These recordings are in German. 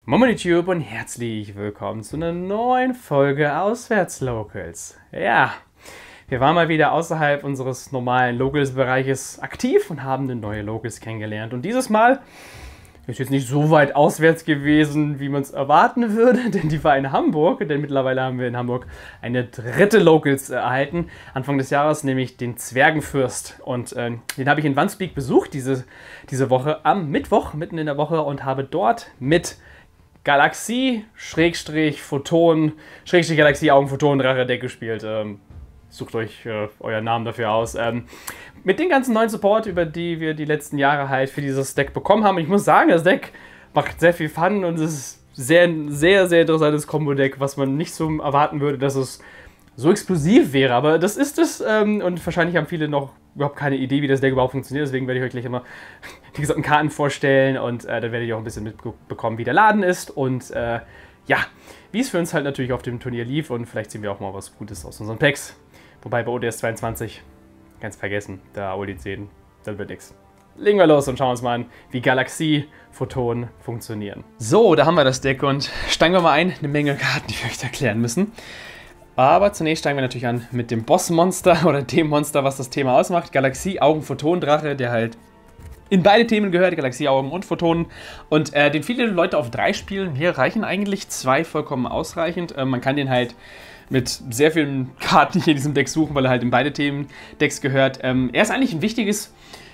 Moin YouTube und herzlich willkommen zu einer neuen Folge Auswärtslocals. Ja, wir waren mal wieder außerhalb unseres normalen Locals-Bereiches aktiv und haben eine neue Locals kennengelernt. Und dieses Mal ist jetzt nicht so weit auswärts gewesen, wie man es erwarten würde, denn die war in Hamburg. Denn mittlerweile haben wir in Hamburg eine dritte Locals erhalten, Anfang des Jahres, nämlich den Zwergenfürst. Und den habe ich in Wandsbek besucht diese Woche am Mittwoch, mitten in der Woche, und habe dort mit Galaxie, Photon, Galaxie, Augen-Photon-Drache Deck gespielt. Sucht euch euren Namen dafür aus. Mit den ganzen neuen Support, über die wir die letzten Jahre halt für dieses Deck bekommen haben. Ich muss sagen, das Deck macht sehr viel Fun und es ist sehr interessantes Combo-Deck, was man nicht so erwarten würde, dass es so explosiv wäre. Aber das ist es und wahrscheinlich haben viele noch überhaupt keine Idee, wie das Deck überhaupt funktioniert. Deswegen werde ich euch gleich immer die gesamten Karten vorstellen und dann werdet ihr auch ein bisschen mitbekommen, wie der Laden ist und ja, wie es für uns halt natürlich auf dem Turnier lief und vielleicht sehen wir auch mal was Gutes aus unseren Packs. Wobei bei ODS 22, ganz vergessen, da Uli 10, dann wird nichts. Legen wir los und schauen uns mal an, wie Galaxie, Photon funktionieren. So, da haben wir das Deck und steigen wir mal ein. Eine Menge Karten, die wir euch erklären müssen. Aber zunächst steigen wir natürlich an mit dem Bossmonster oder dem Monster, was das Thema ausmacht. Galaxie, Augen, Photon, Drache, der halt in beide Themen gehört, Galaxie, Augen und Photonen. Und den viele Leute auf 3 spielen. Hier reichen eigentlich 2 vollkommen ausreichend. Man kann den halt mit sehr vielen Karten hier in diesem Deck suchen, weil er halt in beide Themen-Decks gehört. Er ist eigentlich ein wichtiges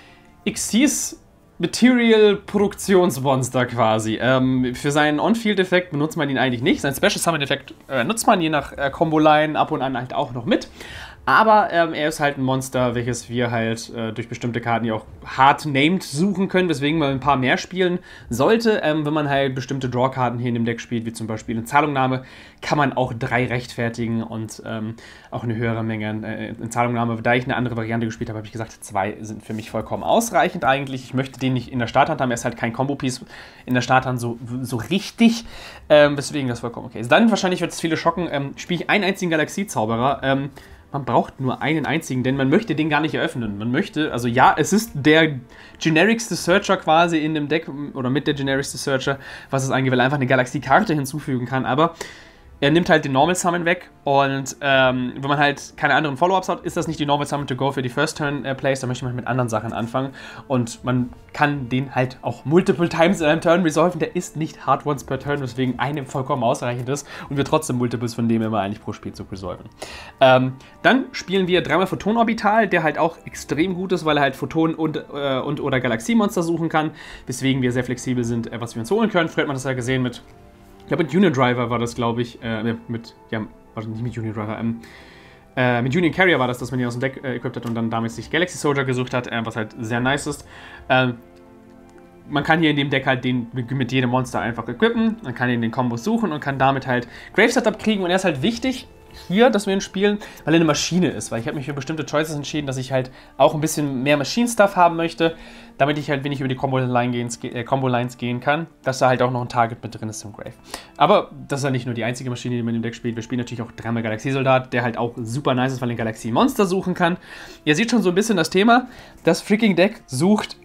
Xyz Material-Produktionsmonster quasi. Für seinen On-Field-Effekt benutzt man ihn eigentlich nicht. Sein Special Summon-Effekt nutzt man je nach Combo-Line ab und an halt auch noch mit. Aber er ist halt ein Monster, welches wir halt durch bestimmte Karten ja auch hard named suchen können, weswegen man ein paar mehr spielen sollte. Wenn man halt bestimmte Draw-Karten hier in dem Deck spielt, wie zum Beispiel eine Zahlungnahme, kann man auch 3 rechtfertigen und auch eine höhere Menge in Zahlungnahme. Da ich eine andere Variante gespielt habe, habe ich gesagt, 2 sind für mich vollkommen ausreichend eigentlich. Ich möchte den nicht in der Starthand haben, er ist halt kein Combo-Piece in der Starthand so richtig, weswegen das vollkommen okay ist. Dann wahrscheinlich wird es viele schocken, spiele ich einen einzigen Galaxie-Zauberer. Man braucht nur einen einzigen, denn man möchte den gar nicht eröffnen. Man möchte, also ja, es ist der genericste Searcher quasi in dem Deck oder mit der genericste Searcher, was es eigentlich, weil er einfach eine Galaxie-Karte hinzufügen kann, aber er nimmt halt den Normal Summon weg und wenn man halt keine anderen Follow-ups hat, ist das nicht die Normal Summon to go für die First Turn Plays, da möchte man mit anderen Sachen anfangen und man kann den halt auch multiple times in einem Turn resolven, der ist nicht hard once per Turn, weswegen einem vollkommen ausreichend ist und wir trotzdem Multiples von dem immer eigentlich pro Spielzug resolven. Dann spielen wir 3-mal Photon Orbital, der halt auch extrem gut ist, weil er halt Photon und oder Galaxiemonster suchen kann, weswegen wir sehr flexibel sind, was wir uns holen können. Früher hat man das ja gesehen mit, ich glaube mit Union Driver war das, glaube ich, nicht mit Union Driver, mit Union Carrier war das, dass man die aus dem Deck equipped hat und dann damit sich Galaxy Soldier gesucht hat, was halt sehr nice ist. Man kann hier in dem Deck halt den mit jedem Monster einfach equippen, man kann ihn den Kombos suchen und kann damit halt Grave Setup kriegen und er ist halt wichtig hier, dass wir ihn spielen, weil er eine Maschine ist, weil ich habe mich für bestimmte Choices entschieden, dass ich halt auch ein bisschen mehr Machine-Stuff haben möchte, damit ich halt wenig über die Combo-Lines gehen kann, dass da halt auch noch ein Target mit drin ist im Grave. Aber das ist ja nicht nur die einzige Maschine, die man im Deck spielt. Wir spielen natürlich auch 3-mal Galaxiesoldat, der halt auch super nice ist, weil er ein Galaxie-Monster suchen kann. Ihr seht schon so ein bisschen das Thema. Das freaking Deck sucht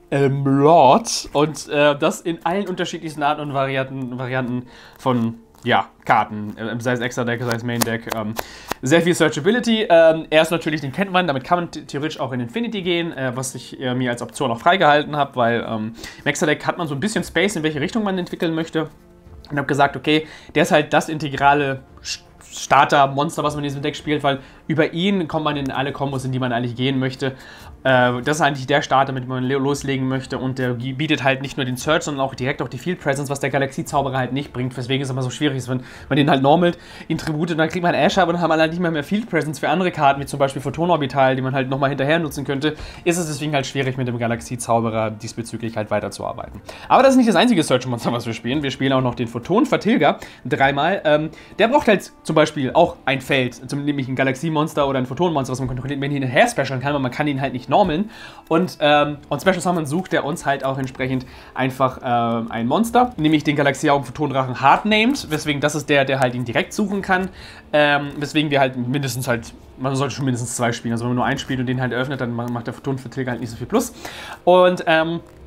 Lord und das in allen unterschiedlichsten Arten und Varianten von Karten, sei es Extra-Deck, sei es Main-Deck, sehr viel Searchability. Er ist natürlich, den kennt man, damit kann man theoretisch auch in Infinity gehen, was ich mir als Option auch freigehalten habe, weil im Extra-Deck hat man so ein bisschen Space, in welche Richtung man entwickeln möchte. Und habe gesagt, okay, der ist halt das integrale Starter-Monster, was man in diesem Deck spielt, weil über ihn kommt man in alle Kombos, in die man eigentlich gehen möchte. Das ist eigentlich der Starter, mit dem man loslegen möchte und der bietet halt nicht nur den Search, sondern auch direkt die Field Presence, was der Galaxie-Zauberer halt nicht bringt, weswegen es immer so schwierig ist, wenn man den halt normalt ihn Tributet, dann kriegt man Ash, aber dann haben wir halt nicht mehr Field Presence für andere Karten, wie zum Beispiel Photon Orbital, die man halt nochmal hinterher nutzen könnte, ist es deswegen halt schwierig, mit dem Galaxie-Zauberer diesbezüglich halt weiterzuarbeiten. Aber das ist nicht das einzige Search-Monster, was wir spielen. Wir spielen auch noch den Photon-Vertilger 3-mal. Der braucht halt zum Beispiel auch ein Feld, nämlich ein Galaxie-Monster oder ein Photon-Monster, was man hinterher specialen kann, aber man kann ihn halt nicht normeln. Und Special Summon sucht er uns halt auch entsprechend einfach ein Monster, nämlich den Galaxie-Augen-Photon-Drachen hard named, weswegen das ist der halt ihn direkt suchen kann, weswegen wir halt mindestens halt, man sollte schon mindestens 2 spielen, also wenn man nur einen spielt und den halt eröffnet, dann macht der Photon-Vertilger halt nicht so viel Plus. Und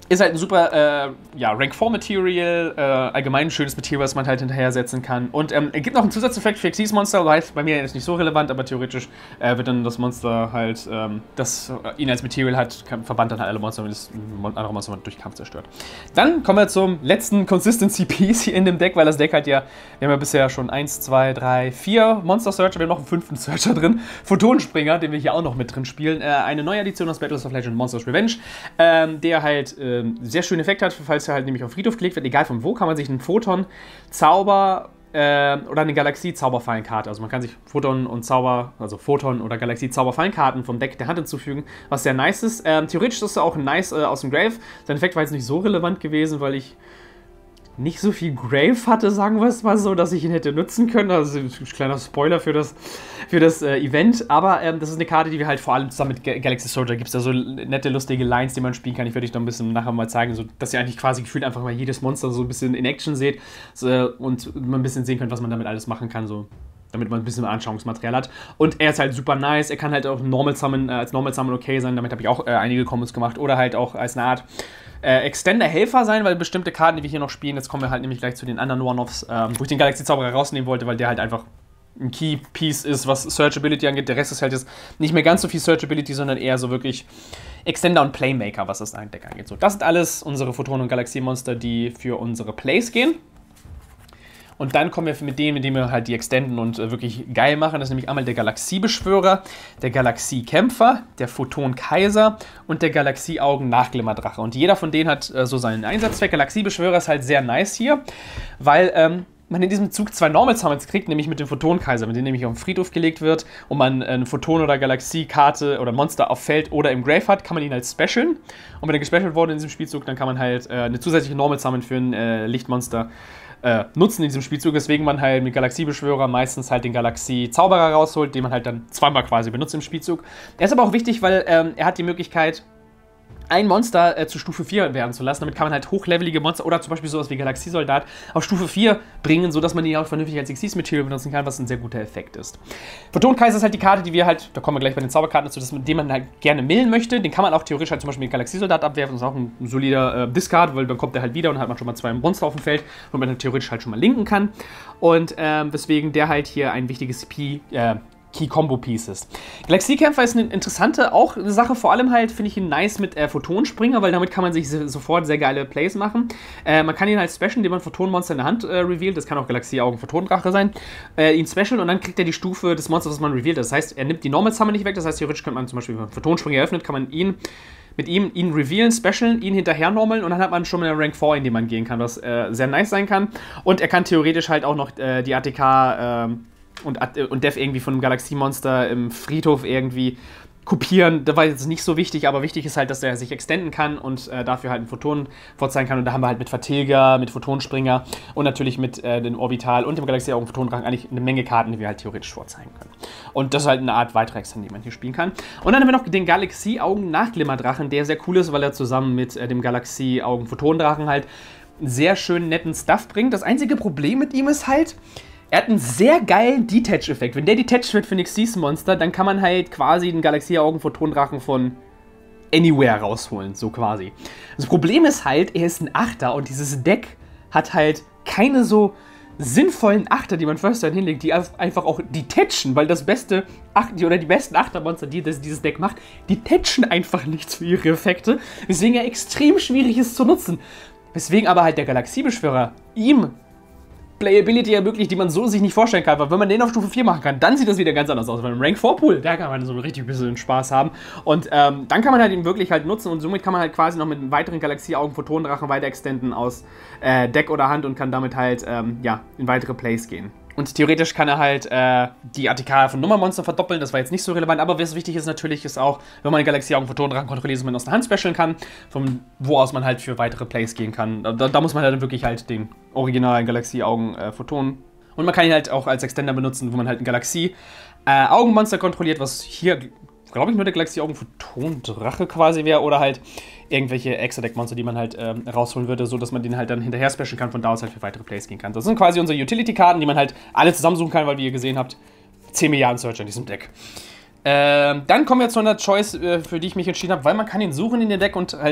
Ist halt ein super, ja, Rank 4 Material, allgemein ein schönes Material, was man halt hinterher setzen kann. Und es gibt noch einen Zusatzeffekt für Xyz Monster, weil bei mir ist nicht so relevant, aber theoretisch wird dann das Monster halt, das ihn als Material hat, verbannt dann halt alle Monster, wenn das andere Monster durch Kampf zerstört. Dann kommen wir zum letzten Consistency Piece hier in dem Deck, weil das Deck halt ja, wir haben ja bisher schon 1, 2, 3, 4 Monster Searcher, wir haben noch einen 5. Searcher drin, Photonenspringer, den wir hier auch noch mit drin spielen. Eine neue Edition aus Battles of Legend Monsters Revenge, der halt sehr schönen Effekt hat, falls er halt nämlich auf Friedhof gelegt wird, egal von wo, kann man sich einen Photon, Zauber oder eine Galaxie-Zauberfallenkarte, also man kann sich Photon und Zauber, also Photon oder Galaxie-Zauberfallenkarten vom Deck der Hand hinzufügen, was sehr nice ist. Theoretisch ist er auch nice aus dem Grave. Sein Effekt war jetzt nicht so relevant gewesen, weil ich nicht so viel Grave hatte, sagen wir es mal so, dass ich ihn hätte nutzen können. Also ein kleiner Spoiler für das Event. Aber das ist eine Karte, die wir halt vor allem zusammen mit Galaxy Soldier gibt es da so nette, lustige Lines, die man spielen kann. Ich werde euch noch ein bisschen nachher mal zeigen, so, dass ihr eigentlich quasi gefühlt einfach mal jedes Monster so ein bisschen in Action seht und man ein bisschen sehen könnt, was man damit alles machen kann. So, damit man ein bisschen Anschauungsmaterial hat. Und er ist halt super nice. Er kann halt auch Normal Summon, als Normal Summon okay sein. Damit habe ich auch einige Combos gemacht. Oder halt auch als eine Art Extender-Helfer sein, weil bestimmte Karten, die wir hier noch spielen, jetzt kommen wir halt nämlich gleich zu den anderen One-Offs, wo ich den Galaxie-Zauberer rausnehmen wollte, weil der halt einfach ein Key-Piece ist, was Searchability angeht. Der Rest ist halt jetzt nicht mehr ganz so viel Searchability, sondern eher so wirklich Extender und Playmaker, was das Deck angeht. So, das sind alles unsere Photonen- und Galaxie-Monster, die für unsere Plays gehen. Und dann kommen wir mit denen wir halt die extenden und wirklich geil machen. Das ist nämlich einmal der Galaxiebeschwörer, der Galaxiekämpfer, der Photon-Kaiser und der Galaxie-Augen-Nachglimmerdrache. Und jeder von denen hat so seinen Einsatzzweck. Galaxiebeschwörer ist halt sehr nice hier, weil man in diesem Zug 2 Normal Summons kriegt, nämlich mit dem Photon-Kaiser, mit dem nämlich auf den Friedhof gelegt wird und man eine Photon- oder Galaxie-Karte oder Monster auf Feld oder im Grave hat, kann man ihn halt specialen. Und wenn er gespecialt wurde in diesem Spielzug, dann kann man halt eine zusätzliche Normal Summon für ein Lichtmonster nutzen in diesem Spielzug, weswegen man halt mit Galaxiebeschwörer meistens halt den Galaxie-Zauberer rausholt, den man halt dann zweimal quasi benutzt im Spielzug. Er ist aber auch wichtig, weil er hat die Möglichkeit, ein Monster zu Stufe 4 werden zu lassen. Damit kann man halt hochlevelige Monster oder zum Beispiel sowas wie Galaxiesoldat auf Stufe 4 bringen, sodass man die auch vernünftig als Xyz-Material benutzen kann, was ein sehr guter Effekt ist. Photon-Kaiser ist halt die Karte, die wir halt, da kommen wir gleich bei den Zauberkarten dazu, mit dem man halt gerne millen möchte. Den kann man auch theoretisch halt zum Beispiel mit Galaxiesoldat abwerfen. Das ist auch ein solider Discard, weil dann kommt der halt wieder und hat man schon mal 2 Monster auf dem Feld, wo man dann theoretisch halt schon mal linken kann. Und weswegen der halt hier ein wichtiges Key-Combo-Pieces. Galaxiekämpfer ist eine interessante auch eine Sache, vor allem halt finde ich ihn nice mit Photonspringer, weil damit kann man sich sofort sehr geile Plays machen. Man kann ihn halt specialen, indem man Photonmonster in der Hand revealt, das kann auch Galaxie-Augen-Photonendrache sein, ihn specialen und dann kriegt er die Stufe des Monsters, was man revealt. Das heißt, er nimmt die Normal Summon nicht weg, das heißt, theoretisch könnte man zum Beispiel, wenn man Photonspringer eröffnet, kann man ihn revealen, specialen, ihn hinterher normaln und dann hat man schon mal eine Rank 4, in die man gehen kann, was sehr nice sein kann. Und er kann theoretisch halt auch noch die ATK und Death irgendwie von einem Galaxiemonster im Friedhof irgendwie kopieren. Das war jetzt nicht so wichtig, aber wichtig ist halt, dass er sich extenden kann und dafür halt einen Photon vorzeigen kann. Und da haben wir halt mit Vertilger, mit Photonspringer und natürlich mit dem Orbital und dem Galaxie-Augen-Photonendrachen eigentlich eine Menge Karten, die wir halt theoretisch vorzeigen können. Und das ist halt eine Art weiterer Extend, die man hier spielen kann. Und dann haben wir noch den Galaxie-Augen-Nachglimmerdrachen, der sehr cool ist, weil er zusammen mit dem Galaxie-Augen-Photonendrachen halt einen sehr schönen, netten Stuff bringt. Das einzige Problem mit ihm ist halt, er hat einen sehr geilen Detach-Effekt. Wenn der detached wird für ein Xyz-Monster, dann kann man halt quasi den Galaxie-Augen-Photonendrachen von Anywhere rausholen, so quasi. Das Problem ist halt, er ist ein Achter und dieses Deck hat halt keine so sinnvollen Achter, die man First Turn hinlegt, die einfach auch detachen, weil die besten Achtermonster, die dieses Deck macht, detachen einfach nichts für ihre Effekte, weswegen er extrem schwierig ist zu nutzen. Weswegen aber halt der Galaxiebeschwörer ihm Playability ermöglicht, die man so sich nicht vorstellen kann, weil wenn man den auf Stufe 4 machen kann, dann sieht das wieder ganz anders aus. Weil im Rank 4 Pool, da kann man so richtig bisschen Spaß haben. Und dann kann man halt ihn wirklich halt nutzen und somit kann man halt quasi noch mit einem weiteren Galaxie-Augen-Photonendrachen weiter extenden aus Deck oder Hand und kann damit halt in weitere Plays gehen. Und theoretisch kann er halt die ATK von Nummermonster verdoppeln, das war jetzt nicht so relevant, aber was wichtig ist natürlich, ist auch, wenn man Galaxie-Augen-Photonendrachen kontrolliert, dass man aus der Hand specialen kann, von wo aus man halt für weitere Plays gehen kann. Da muss man halt dann wirklich halt den originalen Galaxie-Augen-Photonen. Und man kann ihn halt auch als Extender benutzen, wo man halt ein Galaxie-Augenmonster kontrolliert, was hier, glaube ich, nur der Galaxie-Augen-Photon-Drache quasi wäre, oder halt irgendwelche Extra-Deck-Monster, die man halt rausholen würde, so dass man den halt dann hinterher specialen kann, von da aus halt für weitere Plays gehen kann. Das sind quasi unsere Utility-Karten, die man halt alle zusammensuchen kann, weil, wie ihr gesehen habt, 10 Milliarden Searcher in diesem Deck. Dann kommen wir zu einer Choice, für die ich mich entschieden habe, weil man kann ihn suchen in dem Deck und halt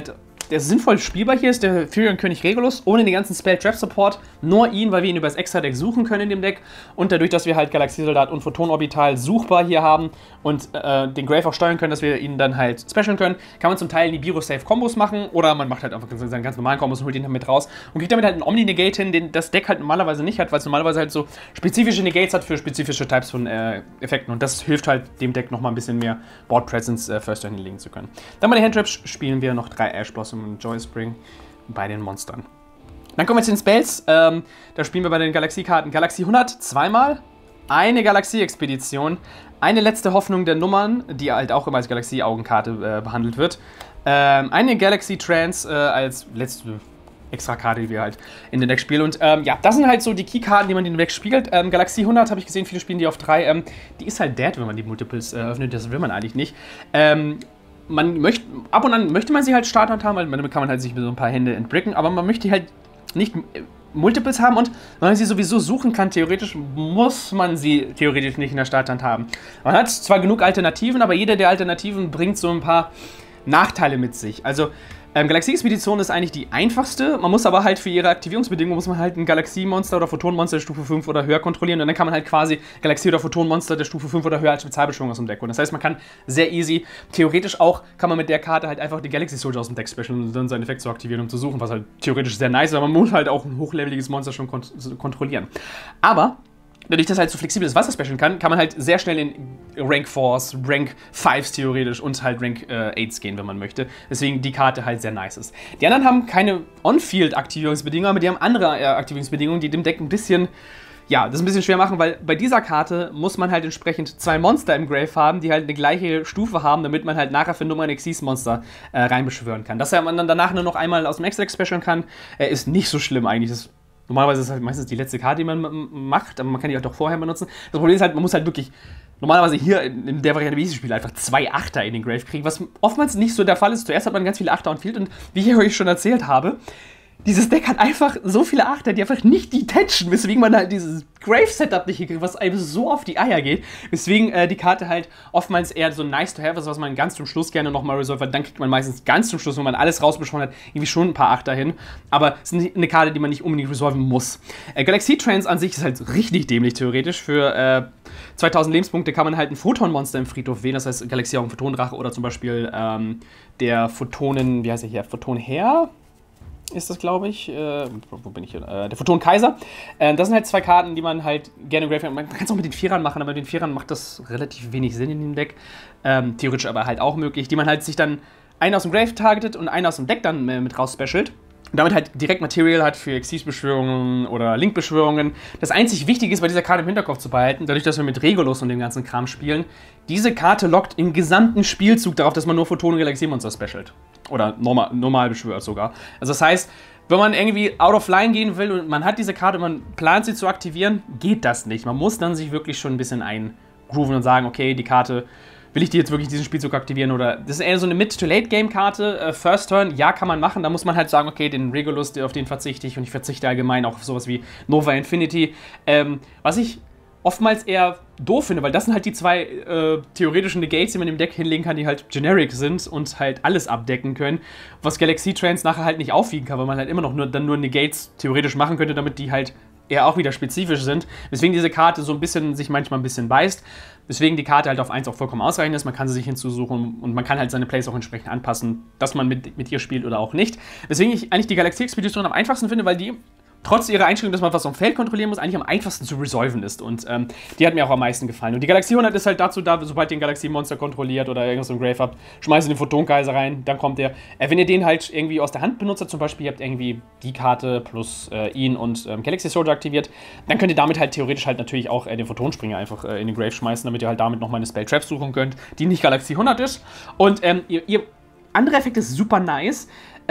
der sinnvoll spielbar hier ist, der Furion-König Regulus, ohne den ganzen Spell-Trap-Support. Nur ihn, weil wir ihn über das Extra-Deck suchen können in dem Deck. Und dadurch, dass wir halt Galaxiesoldat und Photon-Orbital suchbar hier haben und den Grave auch steuern können, dass wir ihn dann halt specialen können, kann man zum Teil Nibiru-Safe-Kombos machen oder man macht halt einfach seinen ganz normalen Kombos und holt ihn damit raus und kriegt damit halt einen Omni-Negate hin, den das Deck halt normalerweise nicht hat, weil es normalerweise halt so spezifische Negates hat für spezifische Types von Effekten. Und das hilft halt dem Deck nochmal ein bisschen mehr Board-Presence First hinlegen zu können. Dann bei den Handtraps spielen wir noch 3 Ash Blossom und Joy Spring bei den Monstern. Dann kommen wir zu den Spells. Da spielen wir bei den Galaxiekarten Galaxie 100 zweimal, eine Galaxie-Expedition, eine letzte Hoffnung der Nummern, die halt auch immer als Galaxie-Augenkarte behandelt wird, eine Galaxy Trance als letzte Extra-Karte, die wir halt in den Deck spielen. Und ja, das sind halt so die Key-Karten, die man in den Deck spielt. Galaxie 100 habe ich gesehen, viele spielen die auf 3. Die ist halt dead, wenn man die Multiples öffnet, das will man eigentlich nicht. Ab und an möchte man sie halt Starthand haben, weil damit kann man halt sich mit so ein paar Hände entbricken, aber man möchte halt nicht Multiples haben und wenn man sie sowieso suchen kann, theoretisch muss man sie theoretisch nicht in der Starthand haben. Man hat zwar genug Alternativen, aber jede der Alternativen bringt so ein paar Nachteile mit sich. Also Galaxie-Expedition ist eigentlich die einfachste, man muss aber halt für ihre Aktivierungsbedingungen muss man halt ein Galaxie-Monster oder Photon-Monster der Stufe 5 oder höher kontrollieren und dann kann man halt quasi Galaxie- oder Photon-Monster der Stufe 5 oder höher als Spezialbeschwörung aus dem Deck holen. Das heißt, man kann sehr easy, theoretisch auch, kann man mit der Karte halt einfach die Galaxy Soldier aus dem Deck specialen und dann seinen Effekt zu aktivieren, um zu suchen, was halt theoretisch sehr nice ist, aber man muss halt auch ein hochleveliges Monster schon kontrollieren. Aber dadurch, dass halt so flexibel das Wasser specialen kann man halt sehr schnell in Rank 4s, Rank 5s theoretisch und halt Rank 8s gehen, wenn man möchte. Deswegen die Karte halt sehr nice ist. Die anderen haben keine On-Field-Aktivierungsbedingungen, aber die haben andere Aktivierungsbedingungen, die dem Deck ein bisschen, ja, das ein bisschen schwer machen, weil bei dieser Karte muss man halt entsprechend 2 Monster im Grave haben, die halt eine gleiche Stufe haben, damit man halt nachher für Nummer ein Xyz-Monster reinbeschwören kann. Dass man dann danach nur noch einmal aus dem Extra-Deck specialen kann, ist nicht so schlimm eigentlich. Normalerweise ist es halt meistens die letzte Karte, die man macht, aber man kann die auch doch vorher benutzen. Das Problem ist halt, man muss halt wirklich normalerweise hier in der Variante, wie ich sie spiele, einfach 2 Achter in den Grave kriegen, was oftmals nicht so der Fall ist. Zuerst hat man ganz viele Achter und Field und wie ich euch schon erzählt habe, dieses Deck hat einfach so viele Achter, die einfach nicht detachen, weswegen man halt dieses Grave-Setup nicht hinkriegt, was einem so auf die Eier geht. Weswegen die Karte halt oftmals eher so nice to have ist, was man ganz zum Schluss gerne nochmal resolve, weil dann kriegt man meistens ganz zum Schluss, wenn man alles rausbeschworen hat, irgendwie schon ein paar Achter hin. Aber es ist eine Karte, die man nicht unbedingt resolven muss. Galaxie Trance an sich ist halt richtig dämlich theoretisch. Für 2000 Lebenspunkte kann man halt ein Photon-Monster im Friedhof wählen, das heißt Galaxie Augen Photondrache oder zum Beispiel der Photonen, wie heißt er hier, Photonherr? Ist das, glaube ich. Wo bin ich hier? Der Photon-Kaiser. Das sind halt 2 Karten, die man halt gerne im Grave hat. Man kann es auch mit den Vierern machen, aber mit den Vierern macht das relativ wenig Sinn in dem Deck. Theoretisch aber halt auch möglich. Die man halt sich dann einen aus dem Grave targetet und einen aus dem Deck dann mit raus specialt. Und damit halt direkt Material hat für Xyz-Beschwörungen oder Link-Beschwörungen. Das einzig Wichtige ist, bei dieser Karte im Hinterkopf zu behalten, dadurch, dass wir mit Regulus und dem ganzen Kram spielen, diese Karte lockt im gesamten Spielzug darauf, dass man nur Photon- und Galaxie-Monster specialt. Oder normal beschwört sogar. Also das heißt, wenn man irgendwie out of line gehen will und man hat diese Karte und man plant sie zu aktivieren, geht das nicht. Man muss dann sich wirklich schon ein bisschen eingrooven und sagen, okay, die Karte, will ich die jetzt wirklich diesen Spielzug aktivieren oder... Das ist eher so eine Mid-to-Late-Game-Karte, First Turn, ja, kann man machen. Da muss man halt sagen, okay, den Regulus, auf den verzichte ich und ich verzichte allgemein auch auf sowas wie Nova Infinity. Was ich oftmals eher doof finde, weil das sind halt die 2 theoretischen Negates, die man im Deck hinlegen kann, die halt generic sind und halt alles abdecken können, was Galaxie Trance nachher halt nicht aufwiegen kann, weil man halt immer noch nur Negates theoretisch machen könnte, damit die halt eher auch wieder spezifisch sind, weswegen diese Karte so ein bisschen sich manchmal ein bisschen beißt, weswegen die Karte halt auf 1 auch vollkommen ausreichend ist, man kann sie sich hinzusuchen und man kann halt seine Plays auch entsprechend anpassen, dass man mit ihr spielt oder auch nicht, weswegen ich eigentlich die Galaxie-Expedition am einfachsten finde, weil die trotz ihrer Einstellung, dass man was am Feld kontrollieren muss, eigentlich am einfachsten zu resolven ist. Und die hat mir auch am meisten gefallen. Und die Galaxie 100 ist halt dazu da, sobald ihr ein Galaxie-Monster kontrolliert oder irgendwas im Grave habt, schmeißt ihr den Photon-Kaiser rein, dann kommt der. Wenn ihr den halt irgendwie aus der Hand benutzt, zum Beispiel, ihr habt irgendwie die Karte plus ihn und Galaxy Soldier aktiviert, dann könnt ihr damit halt theoretisch halt natürlich auch den Photonspringer einfach in den Grave schmeißen, damit ihr halt damit nochmal eine Spell-Trap suchen könnt, die nicht Galaxie 100 ist. Und andere Effekt ist super nice.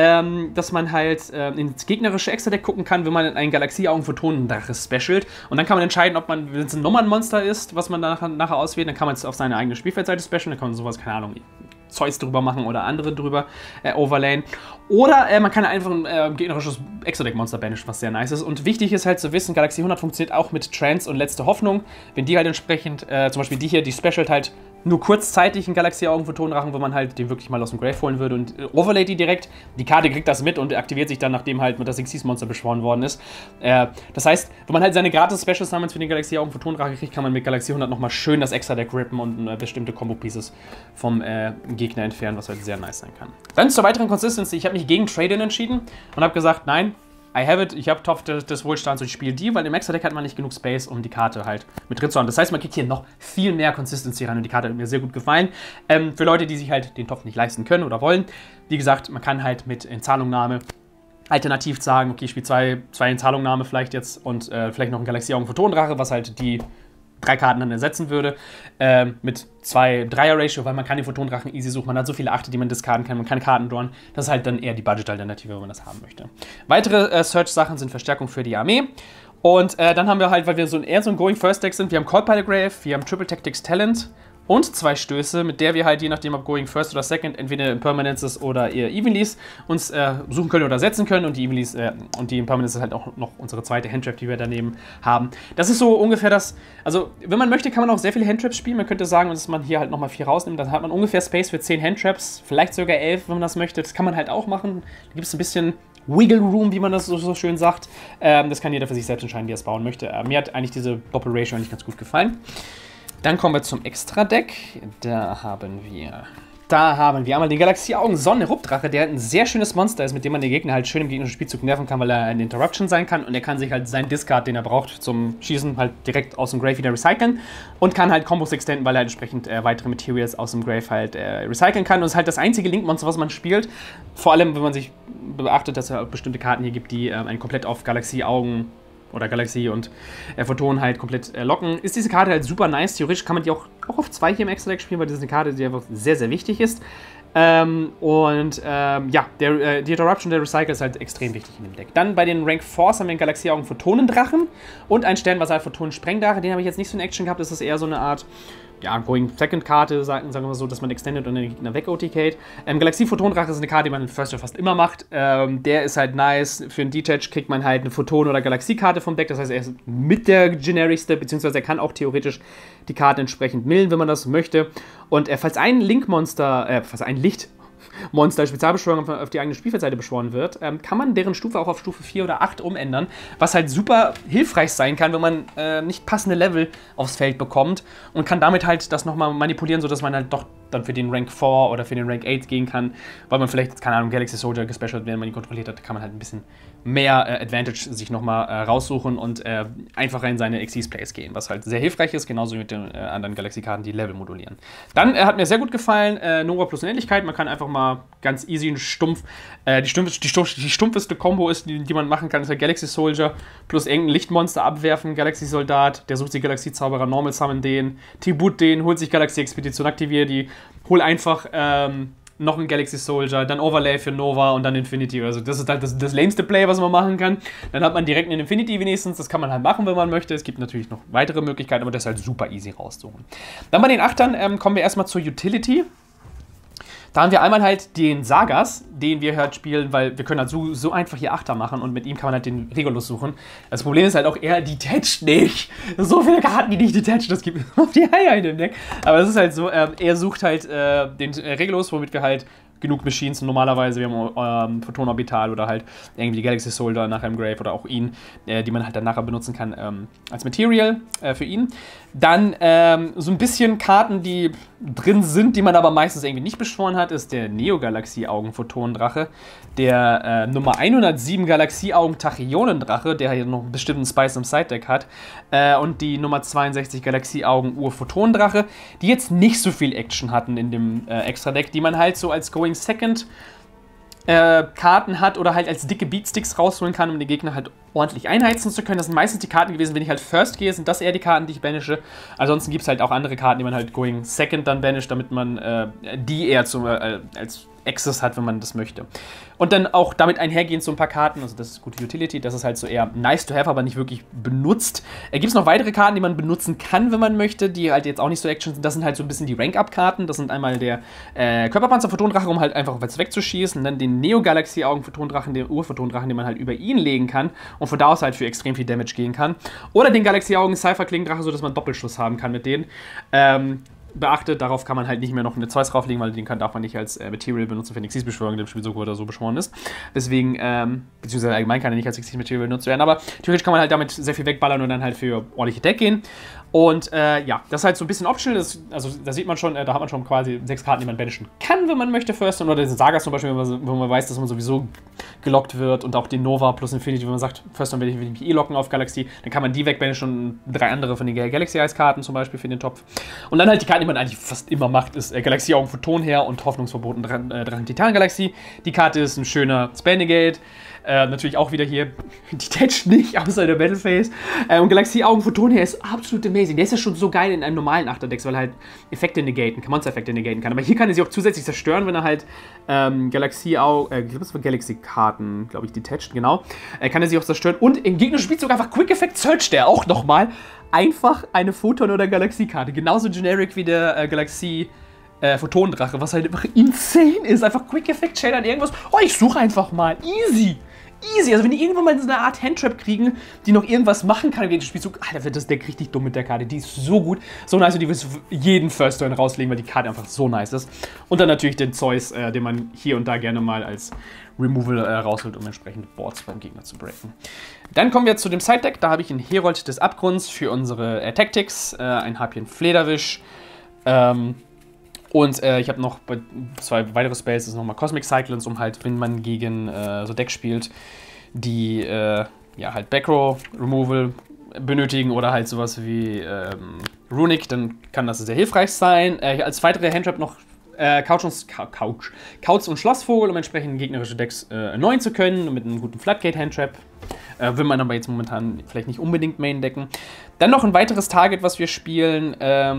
Dass man halt ins gegnerische Extra-Deck gucken kann, wenn man einen Galaxie-Augen-Photonendrache specialt. Und dann kann man entscheiden, ob man, wenn es ein Nummernmonster ist, was man nachher auswählt, dann kann man es auf seine eigene Spielfeldseite specialen. Dann kann man sowas, keine Ahnung, Zeus drüber machen oder andere drüber overlayen. Oder man kann einfach ein gegnerisches Extra-Deck-Monster banishen, was sehr nice ist. Und wichtig ist halt zu wissen, Galaxie 100 funktioniert auch mit Trance und Letzte Hoffnung. Wenn die halt entsprechend, zum Beispiel die hier, die specialt halt nur kurzzeitig einen Galaxie-Augen-Photonendrachen, wo man halt den wirklich mal aus dem Grave holen würde und overlay die direkt. Die Karte kriegt das mit und aktiviert sich dann, nachdem halt das Xyz-Monster beschworen worden ist. Das heißt, wenn man halt seine gratis Special Summons für den Galaxie-Augen-Photonendrache kriegt, kann man mit Galaxie 100 nochmal schön das Extra-Deck rippen und bestimmte Combo-Pieces vom Gegner entfernen, was halt sehr nice sein kann. Dann zur weiteren Consistency. Ich habe mich gegen Trade-In entschieden und habe gesagt, nein, I have it, ich habe Topf des Wohlstands und ich spiele die, weil im Extra-Deck hat man nicht genug Space, um die Karte halt mit drin zu haben. Das heißt, man kriegt hier noch viel mehr Consistency rein und die Karte hat mir sehr gut gefallen. Für Leute, die sich halt den Topf nicht leisten können oder wollen, wie gesagt, man kann halt mit Inzahlungnahme alternativ sagen, okay, ich spiele zwei Inzahlungnahme vielleicht jetzt und vielleicht noch ein Galaxie-Augen-Photonendrache, was halt die 3 Karten dann ersetzen würde, mit 2-3er-Ratio, weil man kann den Photonendrachen easy suchen, man hat so viele Achte, die man discarden kann, man kann Karten drawn, das ist halt dann eher die Budget-Alternative, wenn man das haben möchte. Weitere Search-Sachen sind Verstärkung für die Armee und dann haben wir halt, weil wir eher so ein Going-First-Deck sind, wir haben Call by the Grave, wir haben Triple Tactics Talent und 2 Stöße, mit der wir halt, je nachdem ob Going First oder Second, entweder Impermanences oder eher Evenlies uns suchen können oder setzen können und die Evenlies und die Impermanences halt auch noch unsere zweite Handtrap, die wir daneben haben. Das ist so ungefähr das, also wenn man möchte, kann man auch sehr viele Handtraps spielen. Man könnte sagen, dass man hier halt nochmal 4 rausnimmt, dann hat man ungefähr Space für 10 Handtraps, vielleicht sogar 11, wenn man das möchte. Das kann man halt auch machen. Da gibt es ein bisschen Wiggle Room, wie man das so schön sagt. Das kann jeder für sich selbst entscheiden, wie er es bauen möchte. Mir hat eigentlich diese Doppel-Ratio eigentlich ganz gut gefallen. Dann kommen wir zum Extra-Deck. Da haben wir einmal den Galaxie-Augen-Sonne-Ruptdrache, der ein sehr schönes Monster ist, mit dem man den Gegner halt schön im gegnerischen Spielzug nerven kann, weil er eine Interruption sein kann und er kann sich halt seinen Discard, den er braucht zum Schießen, halt direkt aus dem Grave wieder recyceln und kann halt Kombos extenden, weil er halt entsprechend weitere Materials aus dem Grave halt recyceln kann und ist halt das einzige Link-Monster, was man spielt. Vor allem, wenn man sich beachtet, dass es auch bestimmte Karten hier gibt, die einen komplett auf Galaxie-Augen oder Galaxie und Photon halt komplett locken, ist diese Karte halt super nice. Theoretisch kann man die auch auf 2 hier im Extra-Deck spielen, weil das ist eine Karte, die einfach sehr, sehr wichtig ist. Ja, die Interruption der Recycle ist halt extrem wichtig in dem Deck. Dann bei den Rank 4 haben wir einen Galaxie-Augen Photonendrachen und einen Sternenvasal Photonen-Sprengdrache. Den habe ich jetzt nicht so in Action gehabt, das ist eher so eine Art Going-Second-Karte, sagen wir mal so, dass man extended und den Gegner weg-OTKt. Galaxie-Photonendrache ist eine Karte, die man in First fast immer macht. Der ist halt nice. Für einen Detach kriegt man halt eine Photon- oder Galaxie-Karte vom Deck. Das heißt, er ist mit der genericste, beziehungsweise er kann auch theoretisch die Karte entsprechend millen, wenn man das möchte. Und falls ein Lichtmonster Spezialbeschwörung auf die eigene Spielfeldseite beschworen wird, kann man deren Stufe auch auf Stufe 4 oder 8 umändern, was halt super hilfreich sein kann, wenn man nicht passende Level aufs Feld bekommt und kann damit halt das nochmal manipulieren, sodass man halt doch dann für den Rank 4 oder für den Rank 8 gehen kann, weil man vielleicht, keine Ahnung, Galaxy Soldier gespecialt, wenn man ihn kontrolliert hat, kann man halt ein bisschen mehr Advantage sich nochmal raussuchen und einfacher in seine Xyz-Plays gehen, was halt sehr hilfreich ist, genauso wie mit den anderen Galaxie-Karten, die Level modulieren. Dann hat mir sehr gut gefallen, Nova plus Unendlichkeit, man kann einfach mal ganz easy und stumpf, die stumpfeste Combo ist, die man machen kann, ist halt Galaxy Soldier plus irgendein Lichtmonster abwerfen, Galaxy Soldat, der sucht sich Galaxie Zauberer, Normal Summon den, Tribut den, holt sich Galaxie Expedition, aktiviert die, hol einfach noch ein Galaxy Soldier, dann Overlay für Nova und dann Infinity. Also das ist halt das lameste Play, was man machen kann. Dann hat man direkt einen Infinity wenigstens. Das kann man halt machen, wenn man möchte. Es gibt natürlich noch weitere Möglichkeiten, aber das ist halt super easy raussuchen. Dann bei den Achtern kommen wir erstmal zur Utility. Da haben wir einmal halt den Sagas, den wir halt spielen, weil wir können halt so einfach hier Achter machen und mit ihm kann man halt den Regulus suchen. Das Problem ist halt auch, er detached nicht. So viele Karten, die nicht detached, das gibt auf die Eier in dem Deck. Aber es ist halt so, er sucht halt den Regulus, womit wir halt genug Machines normalerweise, wir haben Photon Orbital oder halt irgendwie Galaxy Soldier nachher im Grave oder auch ihn, die man halt dann nachher benutzen kann als Material für ihn. Dann so ein bisschen Karten, die drin sind, die man aber meistens irgendwie nicht beschworen hat, ist der Neo-Galaxie-Augen-Photonendrache, der Nummer 107 Galaxie-Augen-Tachionendrache, der hier noch einen bestimmten Spice im Side-Deck hat, und die Nummer 62 Galaxie-Augen-Ur-Photonendrache, die jetzt nicht so viel Action hatten in dem Extra-Deck, die man halt so als Going Second Karten hat oder halt als dicke Beatsticks rausholen kann, um den Gegner halt ordentlich einheizen zu können. Das sind meistens die Karten gewesen, wenn ich halt First gehe, sind das eher die Karten, die ich banische. Ansonsten gibt es halt auch andere Karten, die man halt Going Second dann banisht, damit man die eher als Access hat, wenn man das möchte. Und dann auch damit einhergehend so ein paar Karten, also das ist gute Utility, das ist halt so eher nice to have, aber nicht wirklich benutzt. Gibt es noch weitere Karten, die man benutzen kann, wenn man möchte, die halt jetzt auch nicht so Action sind. Das sind halt so ein bisschen die Rank-Up-Karten. Das sind einmal der Körperpanzer-Photondrache, um halt einfach was wegzuschießen, dann den Neo-Galaxie-Augen-Photondrachen, den Ur-Photondrachen, den man halt über ihn legen kann und von da aus halt für extrem viel Damage gehen kann. Oder den Galaxie-Augen-Cypher-Klingendrache, sodass man Doppelschuss haben kann mit denen. beachtet, darauf kann man halt nicht mehr noch eine Zeus drauflegen, weil den darf man nicht als Material benutzen für eine Xyz-Beschwörung, der im Spiel so gut oder so beschworen ist. Deswegen, beziehungsweise allgemein kann er nicht als Xyz-Material benutzt werden, aber theoretisch kann man halt damit sehr viel wegballern und dann halt für ordentliche Deck gehen. Und ja, das ist halt so ein bisschen optional, also da sieht man schon, da hat man schon quasi 6 Karten, die man banishen kann, wenn man möchte, first, oder den Sagas zum Beispiel, wo man weiß, dass man sowieso gelockt wird, und auch den Nova plus Infinity, wenn man sagt, first will ich mich eh locken auf Galaxy, dann kann man die wegbanishen und 3 andere von den Galaxy Eyes Karten zum Beispiel für den Topf. Und dann halt die Karten, die man eigentlich fast immer macht, ist Galaxie Augen Photon her und Hoffnungsverboten Drachen Titan Galaxie. Die Karte ist ein schöner Spell Negate. Natürlich auch wieder hier detached nicht, außer der Battle Phase. Und Galaxie Augen Photon her ist absolut amazing. Der ist ja schon so geil in einem normalen Achterdeck, weil er halt Effekte negaten kann, Monster-Effekte negaten kann. Aber hier kann er sie auch zusätzlich zerstören, wenn er halt Galaxie Augen, Galaxy-Karten, glaube ich, detached, genau. Kann er sie auch zerstören. Und im gegnerischen Spiel sogar einfach Quick Effect searcht der auch nochmal. Einfach eine Photon- oder Galaxie-Karte. Genauso generic wie der Galaxie Photonendrache, was halt einfach insane ist. Einfach Quick Effect shadern irgendwas. Oh, ich suche einfach mal. Easy. Easy. Also wenn die irgendwann mal so eine Art Handtrap kriegen, die noch irgendwas machen kann gegen das Spiel, so, Alter, wird das Deck richtig dumm mit der Karte. Die ist so gut. So nice, und die willst du jeden First Turn rauslegen, weil die Karte einfach so nice ist. Und dann natürlich den Zeus, den man hier und da gerne mal als Removal rausholt, um entsprechend Boards beim Gegner zu breaken. Dann kommen wir zu dem Side-Deck. Da habe ich einen Herold des Abgrunds für unsere Tactics, ein Harpien Flederwisch, und ich habe noch 2 weitere Spells, das ist nochmal Cosmic Cyclones, um halt, wenn man gegen so Decks spielt, die ja halt Backrow Removal benötigen oder halt sowas wie Runic, dann kann das sehr hilfreich sein. Als weitere Handtrap noch Couch und Schlossvogel, um entsprechend gegnerische Decks erneuern zu können, mit einem guten Floodgate-Handtrap. Will man aber jetzt momentan vielleicht nicht unbedingt Main decken. Dann noch ein weiteres Target, was wir spielen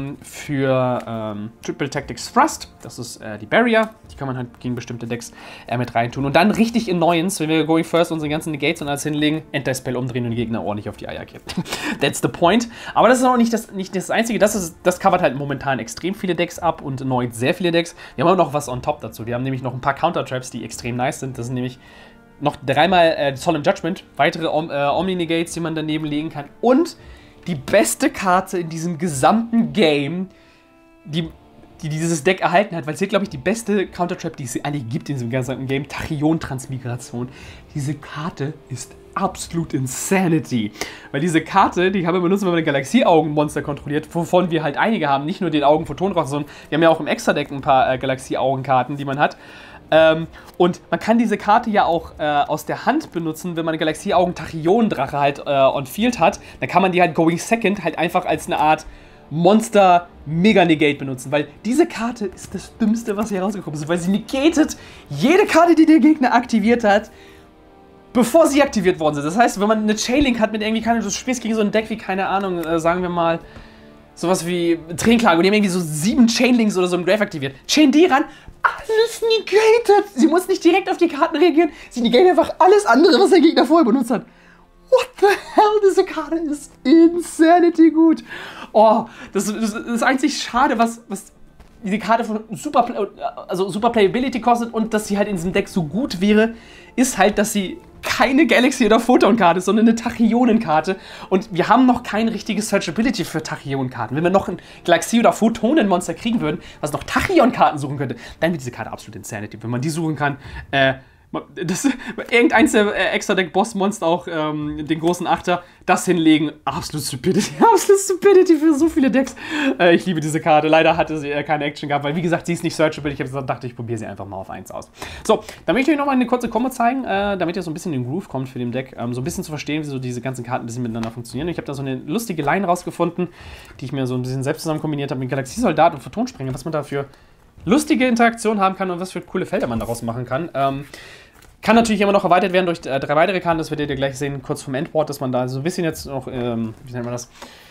für Triple Tactics Thrust. Das ist die Barrier. Die kann man halt gegen bestimmte Decks mit reintun. Und dann richtig Annoyance, wenn wir Going First unsere ganzen Negates und alles hinlegen, Anti-Spell umdrehen und den Gegner ordentlich auf die Eier kippen. That's the point. Aber das ist auch nicht das Einzige. Das covert halt momentan extrem viele Decks ab und erneut sehr viele Decks. Wir haben auch noch was on top dazu. Wir haben nämlich noch ein paar Counter-Traps, die extrem nice sind. Das sind nämlich noch 3-mal Solemn Judgment, weitere Omni-Negates, die man daneben legen kann. Und die beste Karte in diesem gesamten Game, die dieses Deck erhalten hat, weil es hier, glaube ich, die beste Counter-Trap, die es eigentlich gibt in diesem gesamten Game, Tachyon-Transmigration. Diese Karte ist absolut Insanity. Weil diese Karte, die haben wir benutzt, wenn man ein Galaxie-Augen-Monster kontrolliert, wovon wir halt einige haben. Nicht nur den Augen-Photon-Drachen, sondern wir haben ja auch im Extra-Deck ein paar Galaxie-Augen-Karten, die man hat. Und man kann diese Karte ja auch aus der Hand benutzen, wenn man eine Galaxie-Augen-Tachyon-Drache halt on Field hat. Dann kann man die halt Going Second halt einfach als eine Art Monster-Mega-Negate benutzen. Weil diese Karte ist das Dümmste, was hier rausgekommen ist. Weil sie negatet jede Karte, die der Gegner aktiviert hat, bevor sie aktiviert worden sind. Das heißt, wenn man eine Chainlink hat mit irgendwie, du spielst gegen so ein Deck wie, keine Ahnung, sagen wir mal, sowas wie Tränenklage, und die haben irgendwie so 7 Chainlinks oder so im Grave aktiviert. Chain die ran, alles negated. Sie muss nicht direkt auf die Karten reagieren, sie negatet einfach alles andere, was der Gegner vorher benutzt hat. What the hell, diese Karte ist Insanity gut. Oh, das ist das einzig Schade, was diese Karte von super Playability kostet und dass sie halt in diesem Deck so gut wäre, ist halt, dass sie keine Galaxy- oder Photon-Karte ist, sondern eine Tachyonen-Karte. Und wir haben noch kein richtiges Searchability für Tachyon-Karten. Wenn wir noch ein Galaxie- oder Photonen-Monster kriegen würden, was noch Tachyon-Karten suchen könnte, dann wird diese Karte absolut Insanity. Wenn man die suchen kann, irgendeins der Extra-Deck-Boss-Monster, auch den großen Achter, das hinlegen, absolut Stupidity für so viele Decks. Ich liebe diese Karte. Leider hatte sie keine Action gehabt, weil, wie gesagt, sie ist nicht searchable. Ich habe gedacht, ich probiere sie einfach mal auf 1 aus. So, dann möchte ich euch nochmal eine kurze Kombo zeigen, damit ihr so ein bisschen in den Groove kommt für den Deck, so ein bisschen zu verstehen, wie so diese ganzen Karten ein bisschen miteinander funktionieren. Ich habe da so eine lustige Line rausgefunden, die ich mir so ein bisschen selbst zusammen kombiniert habe mit Galaxiesoldat und Photonsprenger, was man da für lustige Interaktionen haben kann und was für coole Felder man daraus machen kann. Kann natürlich immer noch erweitert werden durch 3 weitere Karten, das werdet ihr gleich sehen, kurz vom Endboard, dass man da so ein bisschen jetzt noch, wie nennt man das,